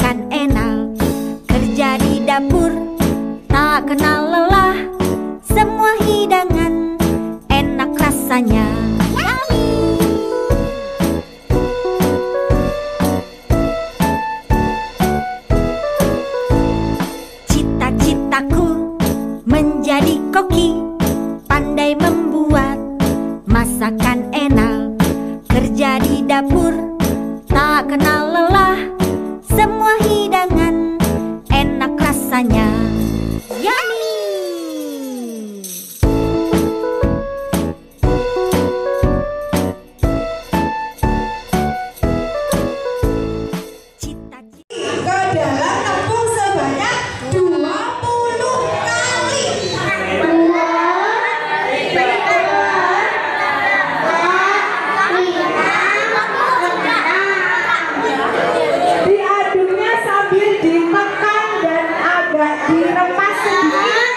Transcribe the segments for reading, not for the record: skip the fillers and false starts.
Masakan enak, kerja di dapur, tak kenal lelah. Semua hidangan enak rasanya. Cita-citaku menjadi koki, pandai membuat masakan enak, kerja di dapur, tak kenal lelah. Semua hidangan enak rasanya. Yummy! Ke dalam tepung sebanyak 20 kali. Diaduknya sambil ditekan dan agak diremas sedikit.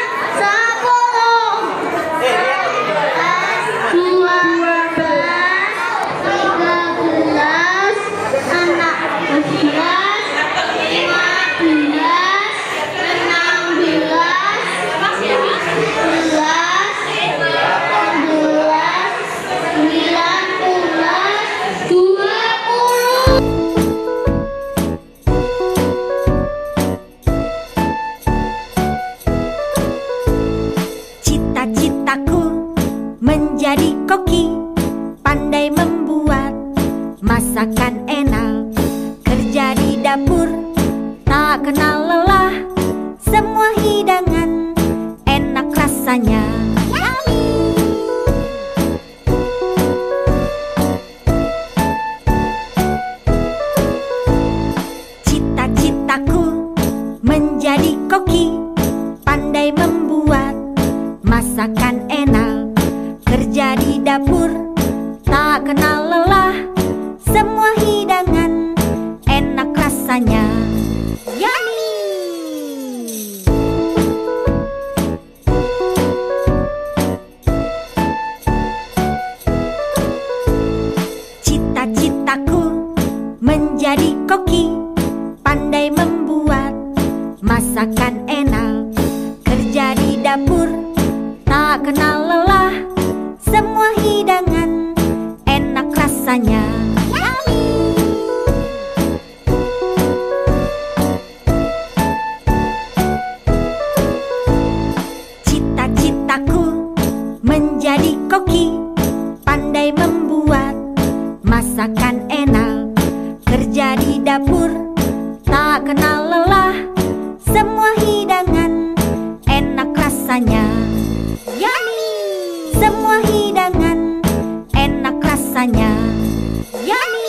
'Cita-citaku menjadi koki, pandai membuat masakan enak, kerja di dapur, tak kenal lelah. Semua hidangan enak rasanya. Cita-citaku menjadi koki, pandai membuat masakan enak, kerja di dapur, tak kenal lelah. Semua hidangan enak rasanya. Yummy! Cita-citaku menjadi koki, pandai membuat masakan enak, kerja di dapur, tak kenal lelah. Semua hidangan enak rasanya. Cita-citaku menjadi koki, pandai membuat masakan enak, kerja di dapur, tak kenal lelah. Semua hidangan enak rasanya. Yummy! Semua hidangan enak rasanya. Yummy!